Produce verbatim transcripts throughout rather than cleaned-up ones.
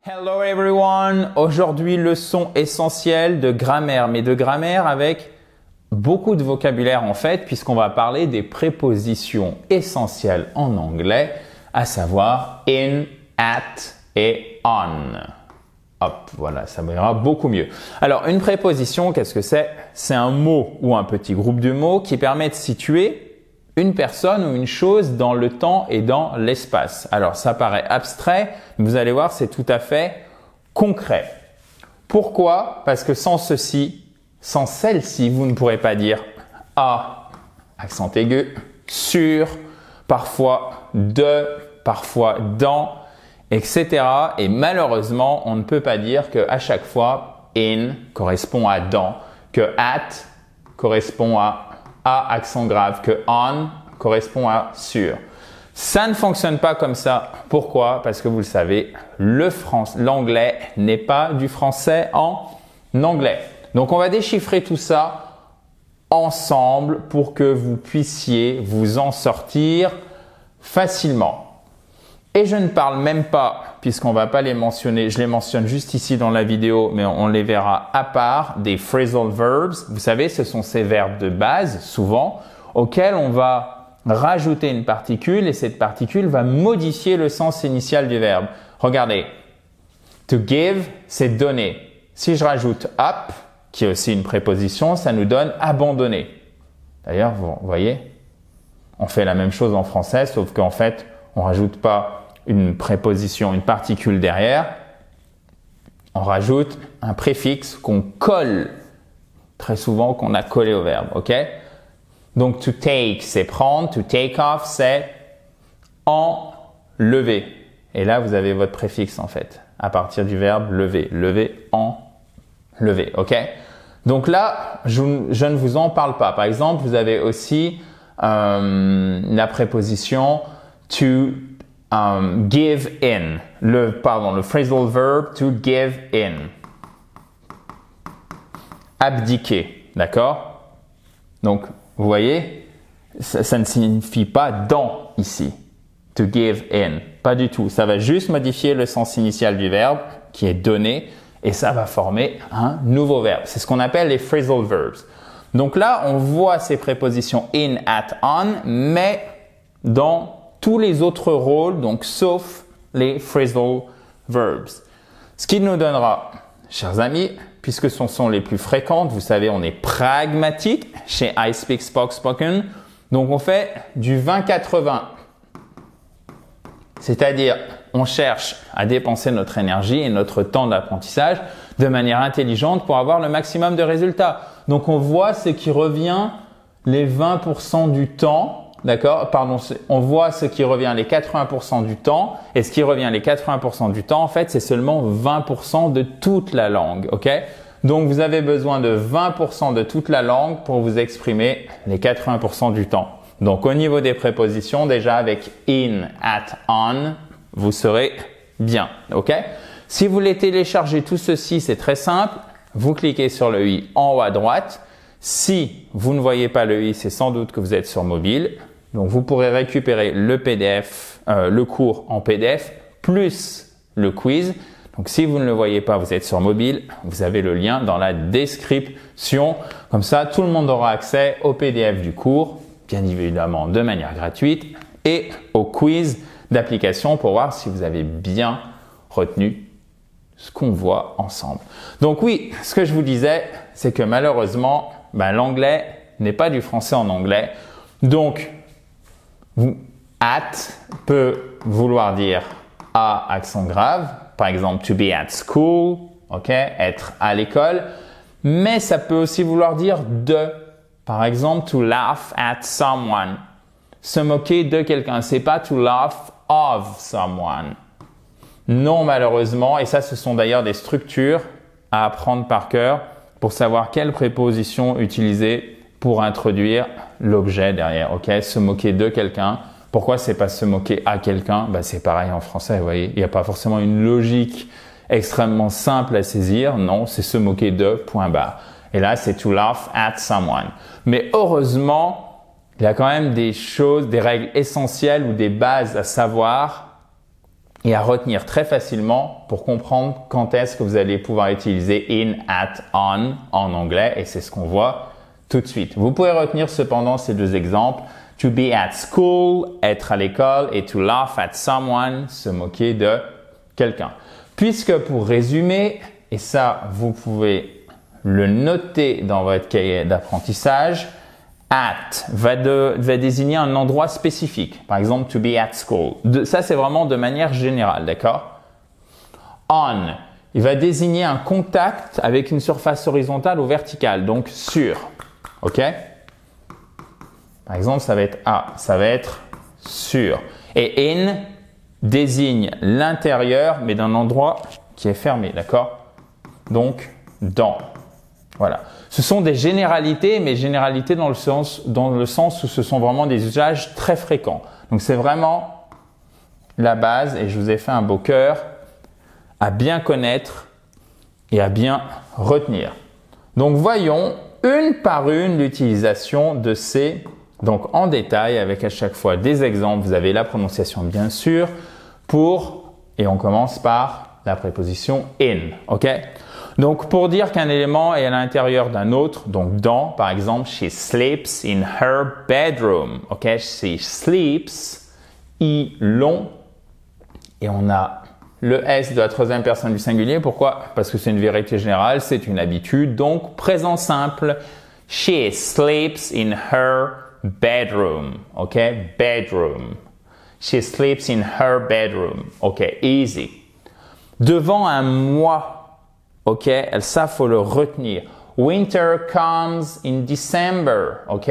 Hello everyone! Aujourd'hui, leçon essentielle de grammaire, mais de grammaire avec beaucoup de vocabulaire en fait, puisqu'on va parler des prépositions essentielles en anglais, à savoir in, at et on. Hop, voilà, ça ira beaucoup mieux. Alors, une préposition, qu'est-ce que c'est? C'est un mot ou un petit groupe de mots qui permet de situer une personne ou une chose dans le temps et dans l'espace. Alors, ça paraît abstrait, mais vous allez voir, c'est tout à fait concret. Pourquoi? Parce que sans ceci, sans celle-ci, vous ne pourrez pas dire « à », accent aigu, « sur », parfois « de », parfois « dans », et cetera. Et malheureusement, on ne peut pas dire qu'à chaque fois, « in » correspond à « dans », que « at » correspond à à accent grave, que on correspond à sur. Ça ne fonctionne pas comme ça. Pourquoi? Parce que vous le savez, le français, l'anglais n'est pas du français en anglais. Donc on va déchiffrer tout ça ensemble pour que vous puissiez vous en sortir facilement. Et je ne parle même pas, puisqu'on va pas les mentionner, je les mentionne juste ici dans la vidéo, mais on les verra à part, des phrasal verbs. Vous savez, ce sont ces verbes de base, souvent, auxquels on va rajouter une particule et cette particule va modifier le sens initial du verbe. Regardez, to give, c'est donner. Si je rajoute up, qui est aussi une préposition, ça nous donne abandonner. D'ailleurs, vous voyez, on fait la même chose en français, sauf qu'en fait, on rajoute pas une préposition, une particule derrière, on rajoute un préfixe qu'on colle très souvent, qu'on a collé au verbe, ok? Donc, to take, c'est prendre, to take off, c'est enlever. Et là, vous avez votre préfixe en fait, à partir du verbe lever, lever, enlever, ok? Donc là, je, je ne vous en parle pas. Par exemple, vous avez aussi euh, la préposition to Um, give in, le, pardon, le phrasal verb to give in. Abdiquer, d'accord? Donc, vous voyez, ça, ça ne signifie pas dans ici. To give in, pas du tout. Ça va juste modifier le sens initial du verbe qui est donné et ça va former un nouveau verbe. C'est ce qu'on appelle les phrasal verbs. Donc là, on voit ces prépositions in, at, on, mais dans tous les autres rôles, donc sauf les phrasal verbs. Ce qui nous donnera, chers amis, puisque ce sont les plus fréquentes, vous savez, on est pragmatique chez I Speak Spoke Spoken, donc on fait du vingt quatre-vingts. C'est-à-dire, on cherche à dépenser notre énergie et notre temps d'apprentissage de manière intelligente pour avoir le maximum de résultats. Donc on voit ce qui revient les vingt pour cent du temps. D'accord? Pardon, on voit ce qui revient les quatre-vingts pour cent du temps et ce qui revient les quatre-vingts pour cent du temps, en fait, c'est seulement vingt pour cent de toute la langue. Ok? Donc, vous avez besoin de vingt pour cent de toute la langue pour vous exprimer les quatre-vingts pour cent du temps. Donc, au niveau des prépositions, déjà avec in, at, on, vous serez bien. Ok? Si vous voulez télécharger tout ceci, c'est très simple. Vous cliquez sur le i en haut à droite. Si vous ne voyez pas le i, c'est sans doute que vous êtes sur mobile. Donc, vous pourrez récupérer le P D F, euh, le cours en P D F, plus le quiz. Donc, si vous ne le voyez pas, vous êtes sur mobile, vous avez le lien dans la description. Comme ça, tout le monde aura accès au P D F du cours, bien évidemment de manière gratuite, et au quiz d'application pour voir si vous avez bien retenu ce qu'on voit ensemble. Donc oui, ce que je vous disais, c'est que malheureusement, ben, l'anglais n'est pas du français en anglais. Donc, at peut vouloir dire à accent grave, par exemple to be at school, ok, être à l'école, mais ça peut aussi vouloir dire de, par exemple to laugh at someone, se moquer de quelqu'un, c'est pas to laugh of someone. Non, malheureusement, et ça ce sont d'ailleurs des structures à apprendre par cœur pour savoir quelle préposition utiliser pour introduire l'objet derrière, ok? Se moquer de quelqu'un. Pourquoi c'est pas se moquer à quelqu'un? Bah, c'est pareil en français, vous voyez. Il n'y a pas forcément une logique extrêmement simple à saisir. Non, c'est se moquer de, point barre. Et là, c'est to laugh at someone. Mais heureusement, il y a quand même des choses, des règles essentielles ou des bases à savoir et à retenir très facilement pour comprendre quand est-ce que vous allez pouvoir utiliser in, at, on en anglais et c'est ce qu'on voit tout de suite. Vous pouvez retenir cependant ces deux exemples. To be at school, être à l'école et to laugh at someone, se moquer de quelqu'un. Puisque pour résumer, et ça vous pouvez le noter dans votre cahier d'apprentissage, at va, de, va désigner un endroit spécifique. Par exemple, to be at school. De, ça, c'est vraiment de manière générale, d'accord? On, il va désigner un contact avec une surface horizontale ou verticale, donc sur. OK? Par exemple, ça va être à, ça va être sur. Et in désigne l'intérieur, mais d'un endroit qui est fermé, d'accord? Donc, dans. Voilà. Ce sont des généralités, mais généralités dans le sens, dans le sens où ce sont vraiment des usages très fréquents. Donc, c'est vraiment la base, et je vous ai fait un beau cœur, à bien connaître et à bien retenir. Donc, voyons une par une l'utilisation de ces, donc en détail, avec à chaque fois des exemples. Vous avez la prononciation, bien sûr, pour, et on commence par la préposition in, ok? Donc, pour dire qu'un élément est à l'intérieur d'un autre, donc dans, par exemple, she sleeps in her bedroom. Ok, she sleeps, i long, et on a le S de la troisième personne du singulier. Pourquoi? Parce que c'est une vérité générale, c'est une habitude. Donc, présent simple, she sleeps in her bedroom. Ok, bedroom. She sleeps in her bedroom. Ok, easy. Devant un mois, ok, ça faut le retenir. Winter comes in December, ok?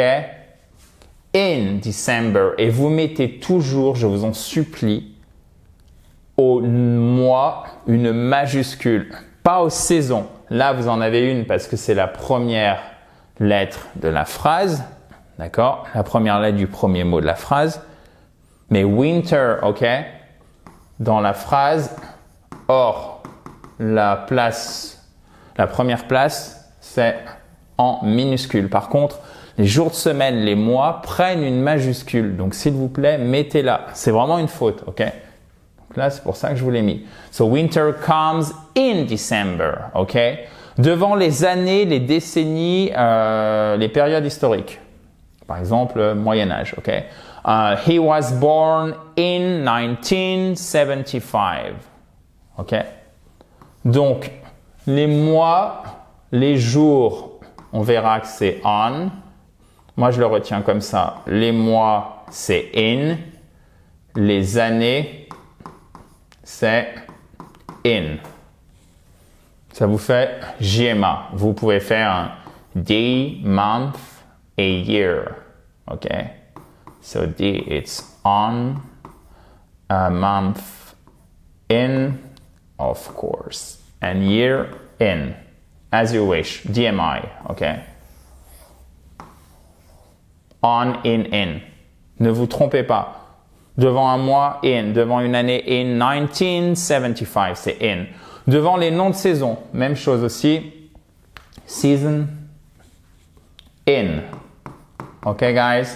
In December. Et vous mettez toujours, je vous en supplie, au mois une majuscule, pas aux saisons. Là, vous en avez une parce que c'est la première lettre de la phrase, d'accord? La première lettre du premier mot de la phrase. Mais winter, ok? Dans la phrase, or, la place, la première place, c'est en minuscule. Par contre, les jours de semaine, les mois prennent une majuscule. Donc, s'il vous plaît, mettez-la. C'est vraiment une faute, ok? Donc là, c'est pour ça que je vous l'ai mis. So, winter comes in December, ok? Devant les années, les décennies, euh, les périodes historiques. Par exemple, Moyen-Âge, ok? Uh, he was born in nineteen seventy-five, ok? Donc, les mois, les jours, on verra que c'est on. Moi, je le retiens comme ça. Les mois, c'est in. Les années, c'est in. Ça vous fait J M A. Vous pouvez faire un day, month et year. OK? So, day, it's on. A month, in. Of course. And year in. As you wish. D M I. Okay. On, in, in. Ne vous trompez pas. Devant un mois, in. Devant une année, in. nineteen seventy-five, c'est in. Devant les noms de saison, même chose aussi. Season, in. Okay, guys?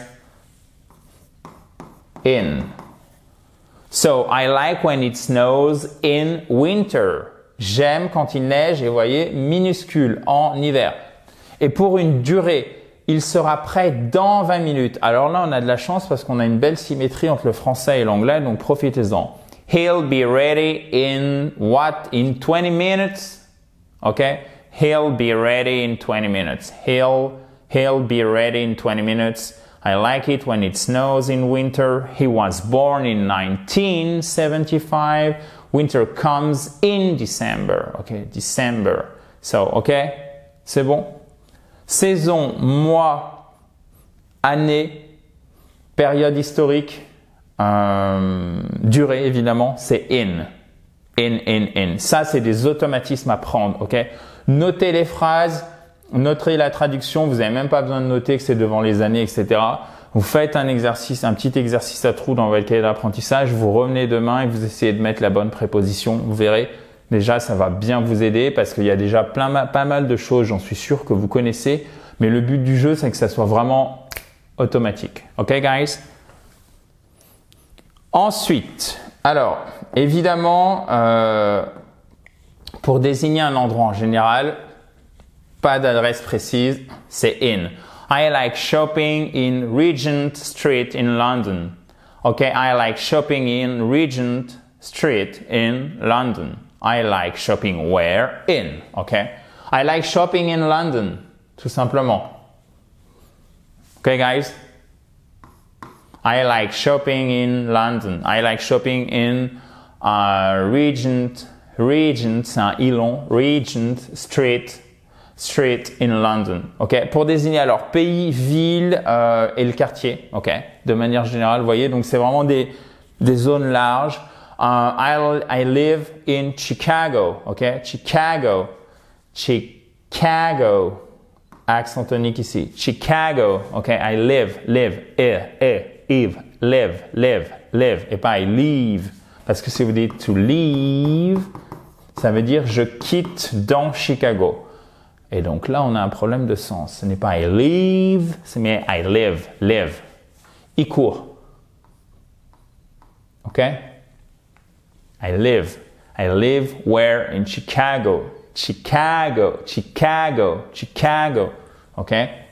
In. So, I like when it snows in winter. J'aime quand il neige et vous voyez, minuscule, en hiver. Et pour une durée, il sera prêt dans vingt minutes. Alors là, on a de la chance parce qu'on a une belle symétrie entre le français et l'anglais, donc profitez-en. He'll be ready in what? In twenty minutes? Okay? He'll be ready in twenty minutes. He'll, he'll be ready in twenty minutes. I like it when it snows in winter. He was born in nineteen seventy-five. Winter comes in December. Okay, December. So, okay, c'est bon. Saison, mois, année, période historique, euh, durée évidemment, c'est in. In, in, in. Ça, c'est des automatismes à prendre. Ok. Notez les phrases. Notez la traduction, vous n'avez même pas besoin de noter que c'est devant les années, et cetera. Vous faites un exercice, un petit exercice à trous dans votre cahier d'apprentissage, vous revenez demain et vous essayez de mettre la bonne préposition. Vous verrez, déjà, ça va bien vous aider parce qu'il y a déjà plein, pas mal de choses, j'en suis sûr que vous connaissez. Mais le but du jeu, c'est que ça soit vraiment automatique. OK, guys? Ensuite, Alors, évidemment, euh, pour désigner un endroit en général, pas d'adresse précise, c'est in. I like shopping in Regent Street in London. Okay, I like shopping in Regent Street in London. I like shopping where? In. Okay, I like shopping in London. Tout simplement. Okay, guys? I like shopping in London. I like shopping in uh, Regent, Regent, c'est un ilon, Regent Street, Street in London. Ok, pour désigner alors pays, ville euh, et le quartier. Ok, de manière générale, vous voyez, donc c'est vraiment des des zones larges. Uh, I I live in Chicago. Ok, Chicago, Chicago. Accent tonique ici. Chicago. Ok, I live, live, e, e. Live, live, live, live, et pas I leave. Parce que si vous dites to leave, ça veut dire je quitte dans Chicago. Et donc là, on a un problème de sens. Ce n'est pas I leave, c'est mais I live, live. Il court. Ok? I live. I live where? In Chicago. Chicago, Chicago, Chicago. Ok?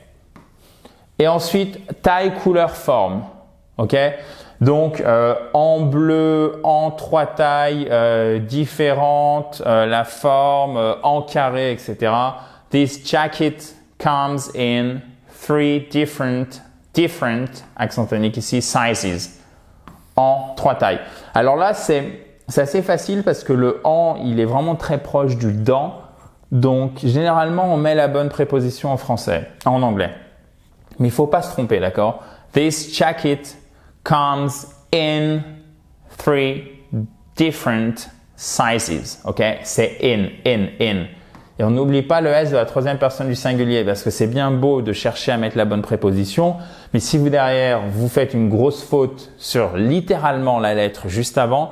Et ensuite, taille, couleur, forme. Ok, donc euh, en bleu, en trois tailles euh, différentes, euh, la forme euh, en carré, et cetera. This jacket comes in three different, different, accent tonique ici, sizes, en trois tailles. Alors là, c'est c'est assez facile parce que le en, il est vraiment très proche du dans. Donc généralement, on met la bonne préposition en français, en anglais. Mais il faut pas se tromper, d'accord? This jacket comes in three different sizes. Ok, c'est in, in, in. Et on n'oublie pas le S de la troisième personne du singulier parce que c'est bien beau de chercher à mettre la bonne préposition, mais si vous derrière vous faites une grosse faute sur littéralement la lettre juste avant,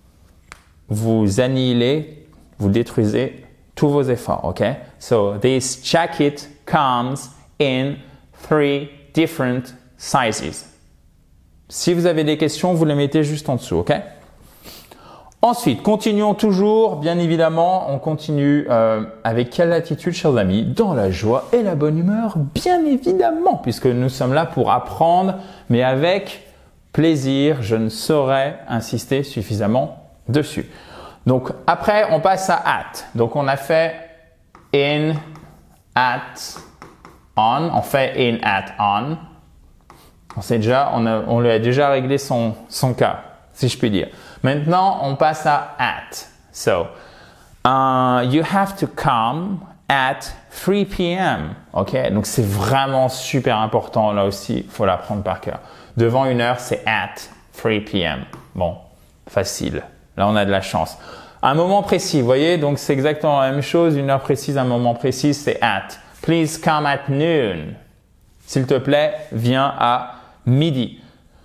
vous annihilez, vous détruisez tous vos efforts. Ok, so this jacket comes in three different sizes. Si vous avez des questions, vous les mettez juste en dessous, ok? Ensuite, continuons toujours, bien évidemment, on continue euh, avec quelle attitude, chers amis? Dans la joie et la bonne humeur, bien évidemment, puisque nous sommes là pour apprendre, mais avec plaisir, je ne saurais insister suffisamment dessus. Donc, après, on passe à at. Donc, on a fait in, at, on. On fait in, at, on. On sait déjà, on, a, on lui a déjà réglé son, son cas, si je puis dire. Maintenant, on passe à at. So, uh, you have to come at three p m Ok, donc c'est vraiment super important. Là aussi, il faut l'apprendre par cœur. Devant une heure, c'est at three p m Bon, facile. Là, on a de la chance. Un moment précis, vous voyez, donc c'est exactement la même chose. Une heure précise, un moment précis, c'est at. Please come at noon. S'il te plaît, viens à midi.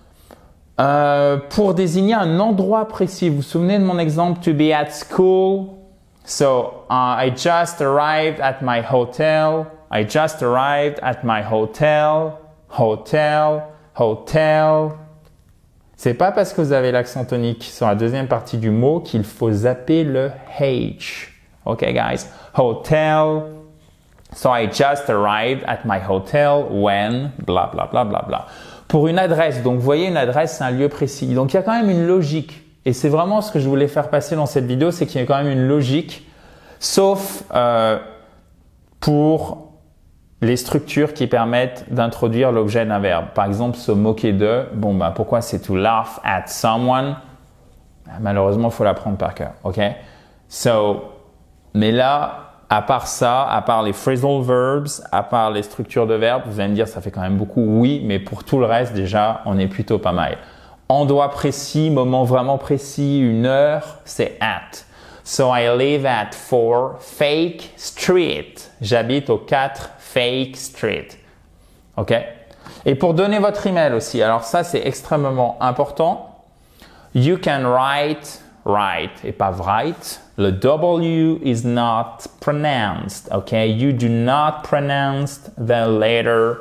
Euh, pour désigner un endroit précis, vous vous souvenez de mon exemple to be at school? So, uh, I just arrived at my hotel. I just arrived at my hotel. Hotel, hotel. C'est pas parce que vous avez l'accent tonique sur la deuxième partie du mot qu'il faut zapper le H. Ok, guys? Hotel. So, I just arrived at my hotel when bla bla bla bla bla. Pour une adresse, donc vous voyez, une adresse, c'est un lieu précis. Donc il y a quand même une logique. Et c'est vraiment ce que je voulais faire passer dans cette vidéo, c'est qu'il y a quand même une logique, sauf euh, pour les structures qui permettent d'introduire l'objet d'un verbe. Par exemple, se moquer de. Bon, bah pourquoi c'est to laugh at someone? Malheureusement, il faut l'apprendre par cœur. Ok? So, mais là, à part ça, à part les phrasal verbs, à part les structures de verbes, vous allez me dire ça fait quand même beaucoup, oui, mais pour tout le reste déjà, on est plutôt pas mal. Endroit précis, moment vraiment précis, une heure, c'est at. So I live at four Fake Street. J'habite au quatre Fake Street. Ok? Et pour donner votre email aussi, alors ça c'est extrêmement important. You can write, write et pas write. Le W is not pronounced, okay? You do not pronounce the letter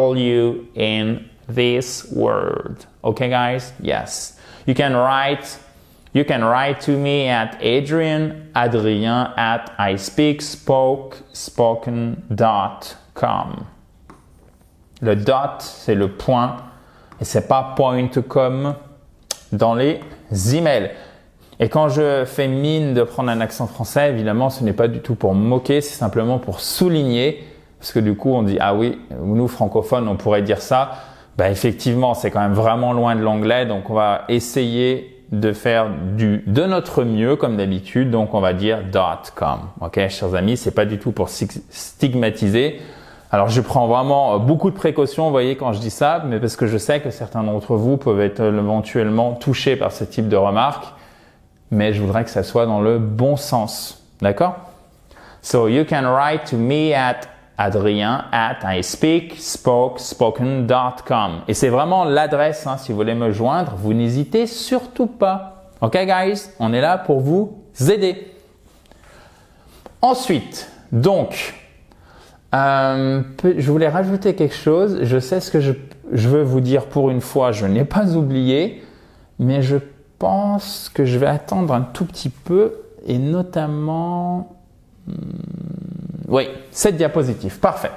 W in this word. Okay, guys? Yes. You can write You can write to me at Adrian, Adrien at I speak spoke spoken dot com. Le dot, c'est le point et c'est pas point com dans les emails. Et quand je fais mine de prendre un accent français, évidemment, ce n'est pas du tout pour me moquer, c'est simplement pour souligner, parce que du coup, on dit, ah oui, nous, francophones, on pourrait dire ça. Ben, effectivement, c'est quand même vraiment loin de l'anglais, donc on va essayer de faire du, de notre mieux, comme d'habitude, donc on va dire .com. Ok, chers amis, c'est pas du tout pour stigmatiser. Alors, je prends vraiment beaucoup de précautions, vous voyez, quand je dis ça, mais parce que je sais que certains d'entre vous peuvent être éventuellement touchés par ce type de remarques. Mais je voudrais que ça soit dans le bon sens. D'accord? So you can write to me at Adrien at I speak spoke spoken dot com. Et c'est vraiment l'adresse, hein, si vous voulez me joindre, vous n'hésitez surtout pas. Ok, guys? On est là pour vous aider. Ensuite, donc, euh, je voulais rajouter quelque chose. Je sais ce que je, je veux vous dire pour une fois. Je n'ai pas oublié, mais je Je pense que je vais attendre un tout petit peu et notamment, hmm, oui, cette diapositive, parfait.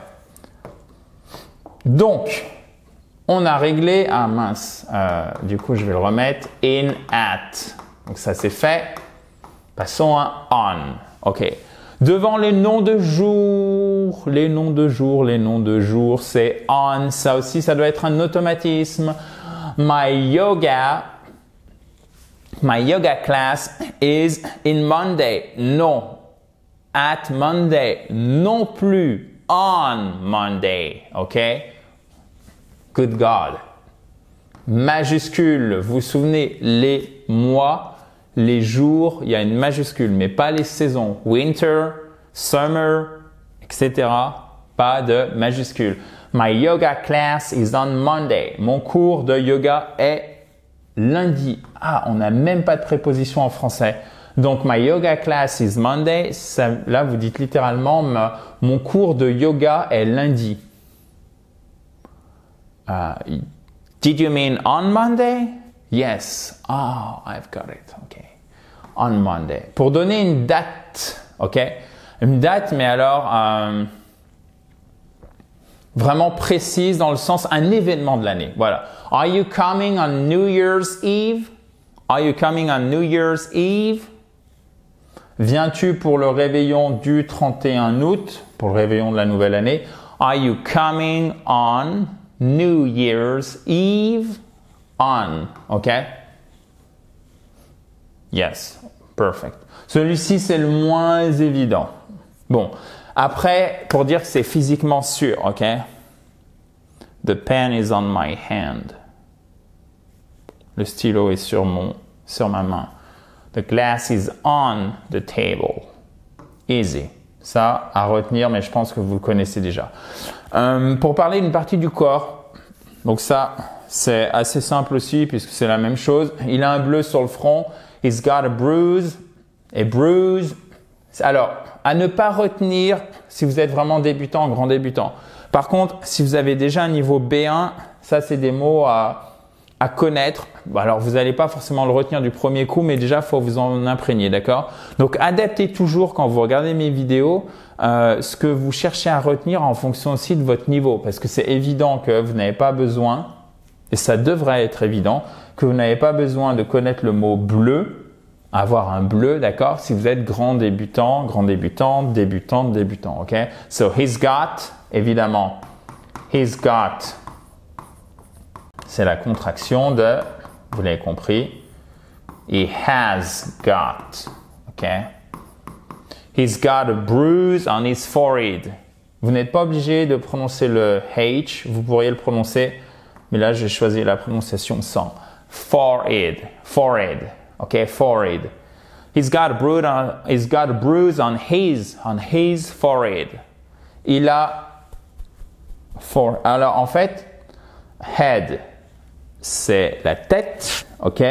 Donc, on a réglé, ah mince, euh, du coup je vais le remettre, in, at, donc ça c'est fait, passons à on, ok. Devant les noms de jour, les noms de jour, les noms de jour, c'est on, ça aussi ça doit être un automatisme. My yoga, My yoga class is in Monday. Non. At Monday. Non plus. On Monday. OK? Good God. Majuscule. Vous vous souvenez, les mois, les jours, il y a une majuscule, mais pas les saisons. Winter, summer, et cetera. Pas de majuscule. My yoga class is on Monday. Mon cours de yoga est lundi. Ah, on n'a même pas de préposition en français. Donc, my yoga class is Monday. Ça, là, vous dites littéralement, ma, mon cours de yoga est lundi. Uh, did you mean on Monday? Yes. Oh, I've got it. Okay. On Monday. Pour donner une date, ok? Une date, mais alors euh, vraiment précise dans le sens un événement de l'année. Voilà. Are you coming on New Year's Eve? Are you coming on New Year's Eve? Viens-tu pour le réveillon du trente et un août, pour le réveillon de la nouvelle année? Are you coming on New Year's Eve? On, ok? Yes, perfect. Celui-ci, c'est le moins évident. Bon, après, pour dire que c'est physiquement sûr, ok? The pen is on my hand. Le stylo est sur mon, sur ma main. The glass is on the table. Easy. Ça, à retenir, mais je pense que vous le connaissez déjà. Euh, pour parler d'une partie du corps, donc ça, c'est assez simple aussi, puisque c'est la même chose. Il a un bleu sur le front. He's got a bruise. Et bruise. Alors, à ne pas retenir si vous êtes vraiment débutant, grand débutant. Par contre, si vous avez déjà un niveau B un, ça, c'est des mots à, à connaître. Alors, vous n'allez pas forcément le retenir du premier coup, mais déjà, il faut vous en imprégner, d'accord? Donc, adaptez toujours, quand vous regardez mes vidéos, euh, ce que vous cherchez à retenir en fonction aussi de votre niveau. Parce que c'est évident que vous n'avez pas besoin, et ça devrait être évident, que vous n'avez pas besoin de connaître le mot bleu, avoir un bleu, d'accord? Si vous êtes grand débutant, grand débutant, débutant, débutant, ok? So, he's got, évidemment, he's got, c'est la contraction de, vous l'avez compris, he has got, ok? He's got a bruise on his forehead. Vous n'êtes pas obligé de prononcer le H, vous pourriez le prononcer, mais là, j'ai choisi la prononciation sans. Forehead, forehead, ok? Forehead. He's got a bruise on, he's got a bruise on his, on his forehead. Il a, for, alors en fait, head, c'est la tête, ok?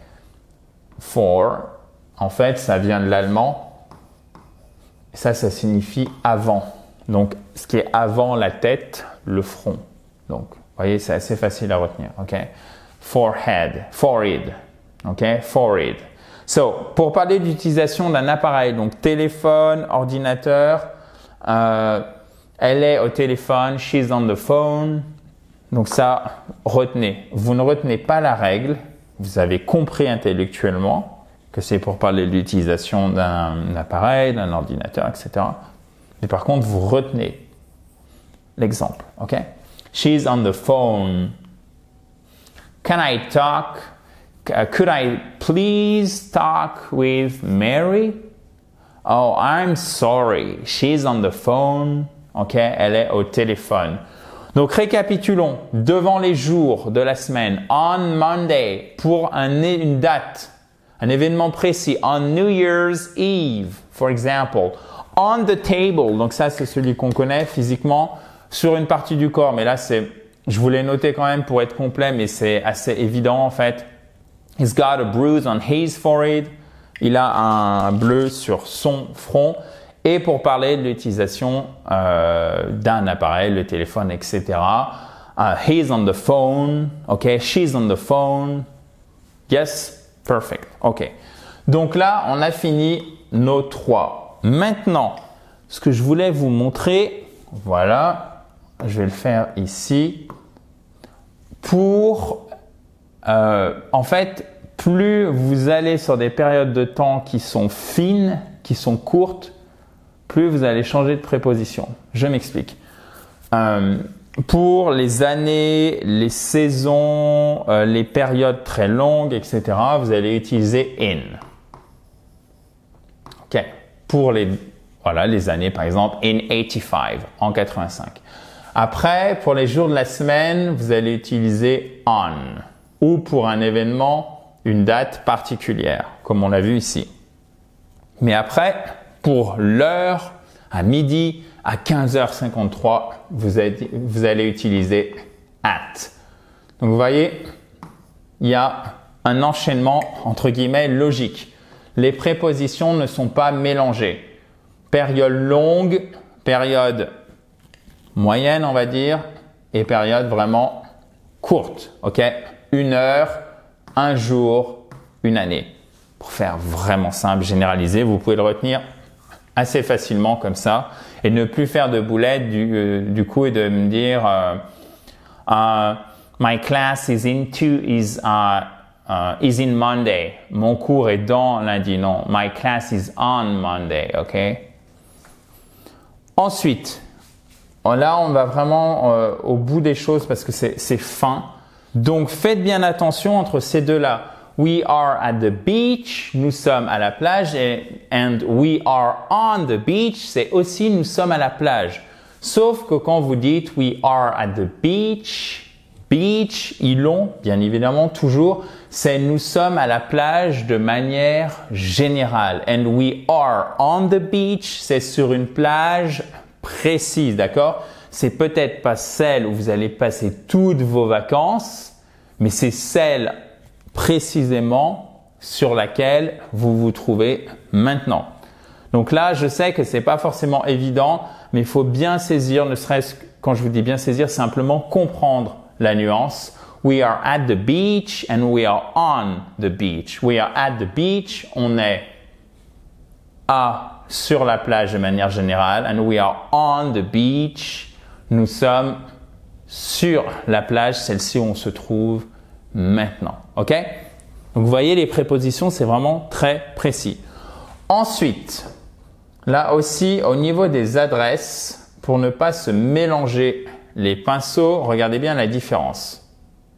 For, en fait, ça vient de l'allemand. Ça, ça signifie avant. Donc, ce qui est avant la tête, le front. Donc, vous voyez, c'est assez facile à retenir, ok? Forehead, forehead, ok? Forehead. So, pour parler d'utilisation d'un appareil, donc téléphone, ordinateur, euh, elle est au téléphone, she's on the phone. Donc ça, retenez. Vous ne retenez pas la règle. Vous avez compris intellectuellement que c'est pour parler de l'utilisation d'un appareil, d'un ordinateur, et cetera. Mais par contre, vous retenez l'exemple, ok? She's on the phone. Can I talk? Uh, could I please talk with Mary? Oh, I'm sorry. She's on the phone. Ok, elle est au téléphone. Donc, récapitulons. Devant les jours de la semaine, on Monday, pour un, une date, un événement précis. On New Year's Eve, for example. On the table, donc ça, c'est celui qu'on connaît physiquement, sur une partie du corps. Mais là, c'est, je voulais noter quand même pour être complet, mais c'est assez évident en fait. He's got a bruise on his forehead. Il a un bleu sur son front. Et pour parler de l'utilisation euh, d'un appareil, le téléphone, et cetera. Uh, he's on the phone. OK. She's on the phone. Yes. Perfect. OK. Donc là, on a fini nos trois. Maintenant, ce que je voulais vous montrer, voilà, je vais le faire ici. Pour, euh, en fait, plus vous allez sur des périodes de temps qui sont fines, qui sont courtes, plus vous allez changer de préposition. Je m'explique. Euh, pour les années, les saisons, euh, les périodes très longues, et cetera, vous allez utiliser in. OK. Pour les, voilà, les années, par exemple, in eighty-five, en quatre-vingt-cinq. Après, pour les jours de la semaine, vous allez utiliser on. Ou pour un événement, une date particulière, comme on l'a vu ici. Mais après, pour l'heure, à midi, à quinze heures cinquante-trois, vous, êtes, vous allez utiliser at. Donc, vous voyez, il y a un enchaînement, entre guillemets, logique. Les prépositions ne sont pas mélangées. Période longue, période moyenne, on va dire, et période vraiment courte. OK? Une heure, un jour, une année. Pour faire vraiment simple, généralisé, vous pouvez le retenir assez facilement comme ça et ne plus faire de boulettes du, euh, du coup et de me dire euh, uh, my class is in two is uh, uh, is in Monday. Mon cours est dans lundi. Non, my class is on Monday. Ok. Ensuite, là on va vraiment euh, au bout des choses parce que c'est c'est fin. Donc faites bien attention entre ces deux-là. We are at the beach, nous sommes à la plage, et and we are on the beach, c'est aussi nous sommes à la plage. Sauf que quand vous dites we are at the beach, beach, îlot, bien évidemment, toujours, c'est nous sommes à la plage de manière générale. And we are on the beach, c'est sur une plage précise, d'accord? C'est peut-être pas celle où vous allez passer toutes vos vacances, mais c'est celle précisément sur laquelle vous vous trouvez maintenant. Donc là, je sais que c'est pas forcément évident, mais il faut bien saisir, ne serait-ce que quand je vous dis bien saisir, simplement comprendre la nuance. We are at the beach and we are on the beach. We are at the beach, on est à sur la plage de manière générale, and we are on the beach. Nous sommes sur la plage, celle-ci où on se trouve maintenant. OK? Donc, vous voyez, les prépositions, c'est vraiment très précis. Ensuite, là aussi, au niveau des adresses, pour ne pas se mélanger les pinceaux, regardez bien la différence.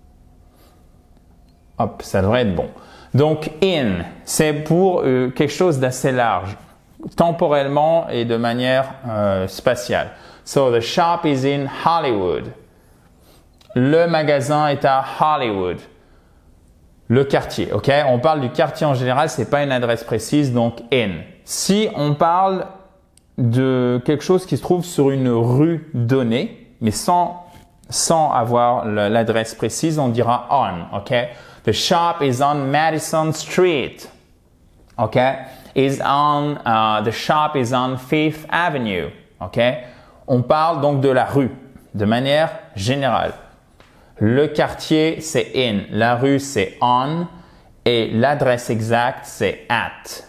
Hop, ça devrait être bon. Donc, in, c'est pour euh, quelque chose d'assez large, temporellement et de manière euh, spatiale. So, the shop is in Hollywood. Le magasin est à Hollywood. Le quartier, ok? On parle du quartier en général, c'est pas une adresse précise, donc in. Si on parle de quelque chose qui se trouve sur une rue donnée, mais sans, sans avoir l'adresse précise, on dira on, ok? The shop is on Madison Street, ok? Is on, uh, the shop is on Fifth Avenue, ok? On parle donc de la rue, de manière générale. Le quartier, c'est in. La rue, c'est on. et l'adresse exacte, c'est at.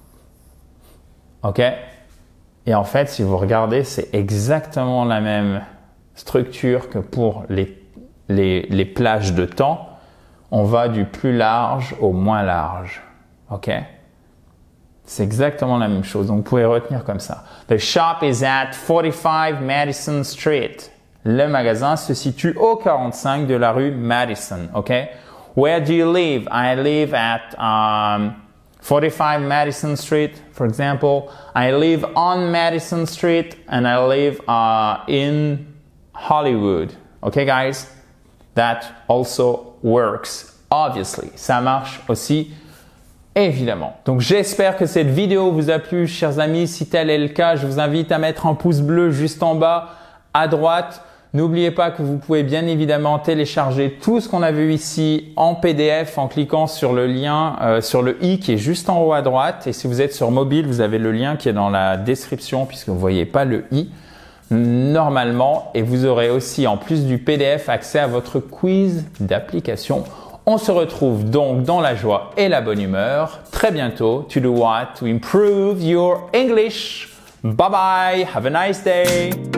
OK? Et en fait, si vous regardez, c'est exactement la même structure que pour les, les, les plages de temps. On va du plus large au moins large. OK? C'est exactement la même chose. Donc, vous pouvez retenir comme ça. The shop is at forty-five Madison Street. Le magasin se situe au quarante-cinq de la rue Madison. OK? Where do you live? I live at um, forty-five Madison Street, for example. I live on Madison Street and I live uh, in Hollywood. Okay, guys? That also works, obviously. Ça marche aussi, évidemment. Donc, j'espère que cette vidéo vous a plu, chers amis. Si tel est le cas, je vous invite à mettre un pouce bleu juste en bas, à droite. N'oubliez pas que vous pouvez bien évidemment télécharger tout ce qu'on a vu ici en P D F en cliquant sur le lien, euh, sur le i qui est juste en haut à droite. Et si vous êtes sur mobile, vous avez le lien qui est dans la description puisque vous ne voyez pas le i normalement. Et vous aurez aussi, en plus du P D F, accès à votre quiz d'application. On se retrouve donc dans la joie et la bonne humeur très bientôt. To do what? To improve your English. Bye bye. Have a nice day.